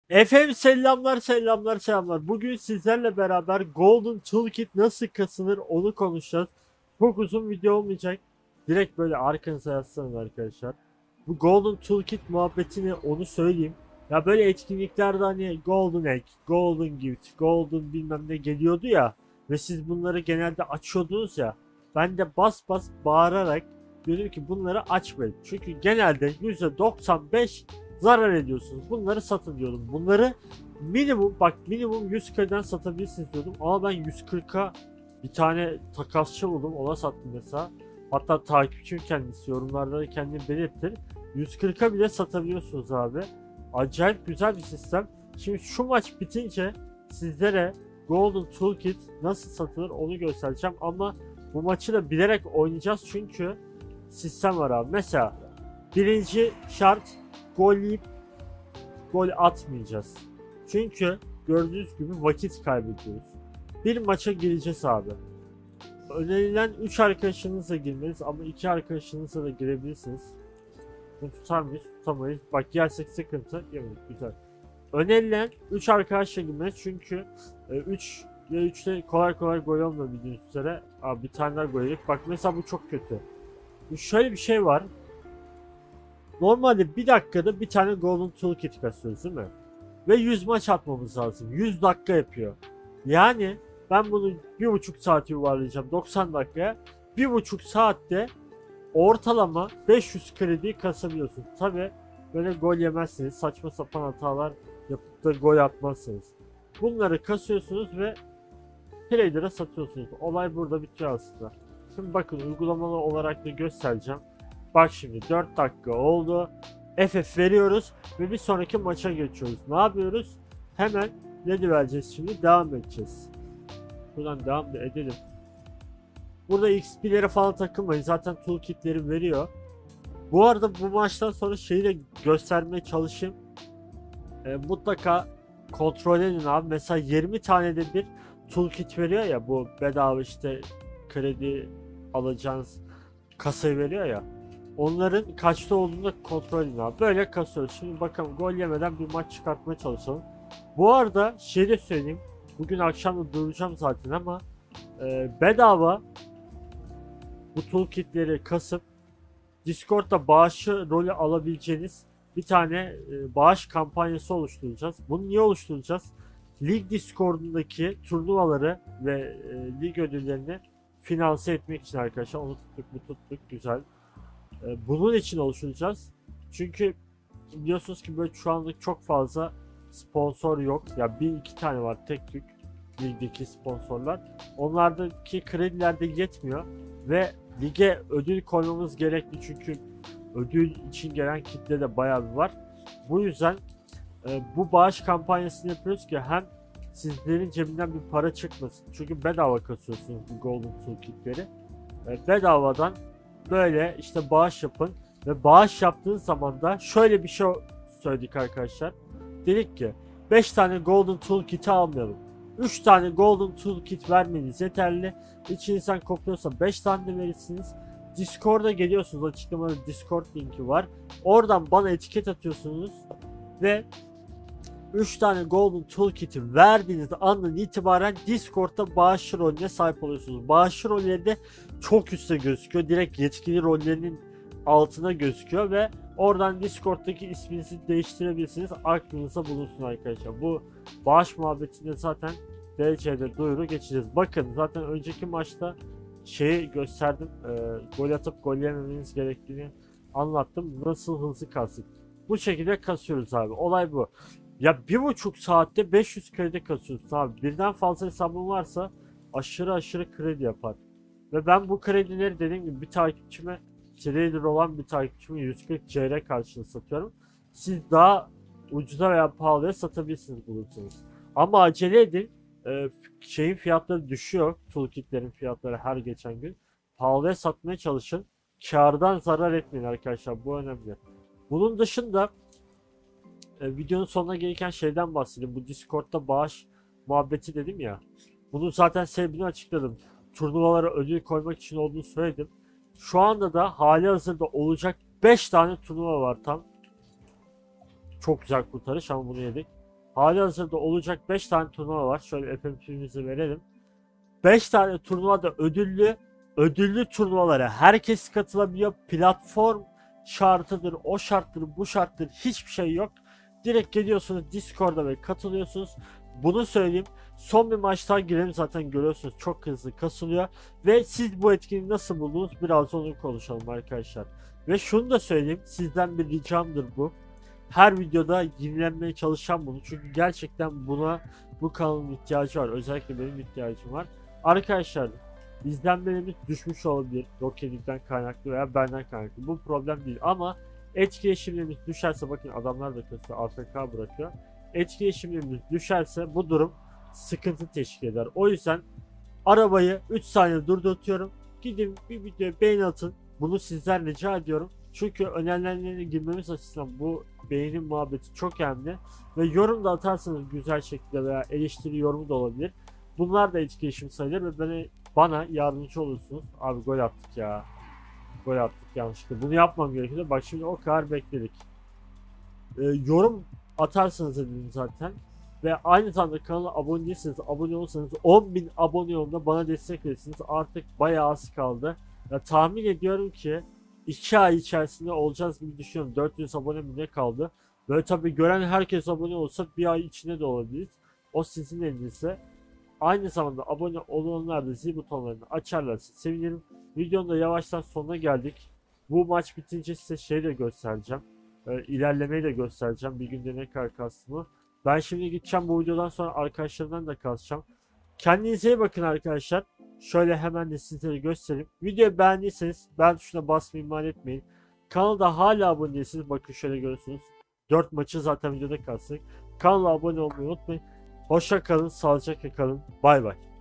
Efendim selamlar. Bugün sizlerle beraber Golden Toolkit nasıl kasılır onu konuşacağız. Çok uzun video olmayacak. Direkt böyle arkanıza yaslanın arkadaşlar. Bu Golden Toolkit muhabbetini onu söyleyeyim. Ya böyle etkinliklerde hani Golden Egg, Golden Gift, Golden bilmem ne geliyordu ya. Ve siz bunları genelde açıyordunuz ya. Ben de bas bas bağırarak dedim ki bunları açmayın. Çünkü genelde %95 zarar ediyorsunuz. Bunları satın diyordum. Bunları minimum 140'dan satabilirsiniz diyordum. Ama ben 140'a bir tane takasçı buldum. Ona sattım mesela. Hatta takipçim kendisi yorumlarda da kendini belirttir. 140'a bile satabiliyorsunuz abi. Acayip güzel bir sistem. Şimdi şu maç bitince sizlere Golden Toolkit nasıl satılır onu göstereceğim. Ama bu maçı da bilerek oynayacağız çünkü sistem var abi. Mesela birinci şart gol yiyip gol atmayacağız. Çünkü gördüğünüz gibi vakit kaybediyoruz. Bir maça gireceğiz abi. Önerilen 3 arkadaşınızla girmeniz ama 2 arkadaşınızla da girebilirsiniz. Bunu tutar mıyız? Tutamayız. Bak yersek sıkıntı. Yemedik. Güzel. Önerilen 3 arkadaşla girmeniz çünkü 3 ya 3'te kolay kolay gol olmuyor bildiğiniz üzere. Abi bir tane daha gol yedik. Bak mesela bu çok kötü. Şöyle bir şey var. Normalde bir dakikada bir tane Golden Toolkit kasıyoruz değil mi? Ve 100 maç atmamız lazım. 100 dakika yapıyor. Yani ben bunu 1,5 saat yuvarlayacağım 90 dakikaya. 1,5 saatte ortalama 500 kredi kasabiliyorsunuz. Tabi böyle gol yemezsiniz. Saçma sapan hatalar yapıp da gol atmazsınız. Bunları kasıyorsunuz ve trader'a satıyorsunuz. Olay burada bitiyor aslında. Şimdi bakın uygulamalı olarak da göstereceğim. Bak şimdi 4 dakika oldu. FF veriyoruz ve bir sonraki maça geçiyoruz. Ne yapıyoruz? Hemen ne vereceğiz şimdi? Devam edeceğiz. Buradan devam edelim. Burada XP'lere falan takılmayın. Zaten toolkitleri veriyor. Bu arada bu maçtan sonra şeyi de göstermeye çalışayım. Mutlaka kontrol edin abi. Mesela 20 tane de bir toolkit veriyor ya, bu bedava işte kredi alacağınız kasayı veriyor ya. Onların kaçta olduğunu da kontrol edin abi. Böyle kasıyoruz. Şimdi bakalım gol yemeden bir maç çıkartmaya çalışalım. Bu arada şey de söyleyeyim. Bugün akşam da duyuracağım zaten ama bedava bu toolkitleri kasıp Discord'da bağışı rolü alabileceğiniz bir tane bağış kampanyası oluşturacağız. Bunu niye oluşturacağız? Lig Discord'undaki turnuvaları ve lig ödüllerini finanse etmek için arkadaşlar. Onu tuttuk, bu tuttuk. Güzel. Bunun için oluşturacağız. Çünkü biliyorsunuz ki böyle şu anlık çok fazla sponsor yok. Ya bir iki tane var tek tük ligdeki sponsorlar. Onlardaki krediler de yetmiyor ve lige ödül koymamız gerekli çünkü ödül için gelen kitle de bayağı bir var. Bu yüzden bu bağış kampanyasını yapıyoruz ki hem sizlerin cebinden bir para çıkmasın. Çünkü bedava kasıyorsunuz bu Golden Toolkit'leri. Bedavadan böyle işte bağış yapın ve bağış yaptığınız zaman da şöyle bir şey söyledik arkadaşlar. Dedik ki 5 tane Golden Toolkit'i almayalım. 3 tane Golden Toolkit vermeniz yeterli. İçinizden kopuyorsa 5 tane de verirsiniz. Discord'a geliyorsunuz. Açıklamada Discord linki var. Oradan bana etiket atıyorsunuz ve 3 tane Golden Toolkit'i verdiğiniz andan itibaren Discord'da bağış rolüne sahip oluyorsunuz. Bağış rolleri de çok üstte gözüküyor. Direkt yetkili rollerinin altına gözüküyor ve oradan Discord'daki isminizi değiştirebilirsiniz. Aklınıza bulunsun arkadaşlar. Bu bağış muhabbetinde zaten DC'de duyuru geçeceğiz. Bakın zaten önceki maçta şeyi gösterdim. Gol atıp gol yememeniz gerektiğini anlattım. Nasıl hızlı kastık. Bu şekilde kasıyoruz abi. Olay bu. Ya 1,5 saatte 500 kredi kasıyorsun abi. Birden fazla hesabın varsa aşırı kredi yapar. Ve ben bu kredileri dediğim gibi bir takipçime, trader olan bir takipçime 140 CR karşılığı satıyorum. Siz daha ucuza veya pahalıya satabilirsiniz bulursanız. Ama acele edin. Şeyin fiyatları düşüyor. Toolkitlerin fiyatları her geçen gün. Pahalıya satmaya çalışın. Kardan zarar etmeyin arkadaşlar. Bu önemli. Bunun dışında videonun sonuna gelirken şeyden bahsedeyim. Bu Discord'da bağış muhabbeti dedim ya. Bunu zaten sebebini açıkladım. Turnuvalara ödül koymak için olduğunu söyledim. Şu anda da hali hazırda olacak 5 tane turnuva var tam. Çok güzel kurtarış ama bunu yedik. halihazırda olacak 5 tane turnuva var. Şöyle FMP'mizi verelim. 5 tane turnuvada ödüllü turnuvalara herkes katılabiliyor. Platform şartıdır, o şarttır, bu şarttır, hiçbir şey yok. Direkt geliyorsunuz Discord'a ve katılıyorsunuz. Bunu söyleyeyim. Son bir maçtan girelim, zaten görüyorsunuz çok hızlı kasılıyor. Ve siz bu etkinliği nasıl buldunuz? Biraz onu konuşalım arkadaşlar. Ve şunu da söyleyeyim, sizden bir ricamdır bu. Her videoda yenilenmeye çalışacağım bunu. Çünkü gerçekten bu kanalın ihtiyacı var. Özellikle benim ihtiyacım var. Arkadaşlar, izlenmelerimiz düşmüş olabilir. Rocket'den kaynaklı veya benden kaynaklı. Bu problem değil ama etkileşimlerimiz düşerse, bakın adamlar da kasıyor, AFK bırakıyor. Etkileşimlerimiz düşerse bu durum sıkıntı teşkil eder. O yüzden arabayı 3 saniye durdurtuyorum. Gidin bir videoya beğeni atın. Bunu sizden rica ediyorum. Çünkü önerilerine girmemiz açısından bu beğeni muhabbeti çok önemli. Ve yorum da atarsanız güzel şekilde veya eleştiri yorumu da olabilir. Bunlar da etkileşim sayılır ve bana yardımcı olursunuz. Abi gol attık ya. Gol attık yanlışlıkla. Bunu yapmam gerekiyor. Bak şimdi o kadar bekledik. Yorum atarsanız dedim zaten. Ve aynı zamanda kanala abone değilseniz, abone olsanız 10.000 abone yolunda bana destek verirsiniz. Artık bayağı az kaldı. Ya, tahmin ediyorum ki 2 ay içerisinde olacağız gibi düşünüyorum. 400 abone mi ne kaldı? Böyle tabii gören herkes abone olsa bir ay içinde de olabiliriz. O sizin elinizde. Aynı zamanda abone olanlar da zil butonlarını açarlarsa sevinirim. Videonun da yavaştan sonuna geldik. Bu maç bitince size şey de göstereceğim. İlerlemeyi de göstereceğim. Bir günde ne kadar kastımı. Ben şimdi gideceğim, bu videodan sonra arkadaşlarımdan da kasacağım. Kendinize iyi bakın arkadaşlar. Şöyle hemen de sizlere göstereyim. Videoyu beğendiyseniz beğen tuşuna basmayı ihmal etmeyin. Kanalda hala abone değilsiniz. Bakın şöyle görüyorsunuz. 4 maçı zaten videoda kastık. Kanala abone olmayı unutmayın. Hoşça kalın, sağlıcakla kalın. Bay bay.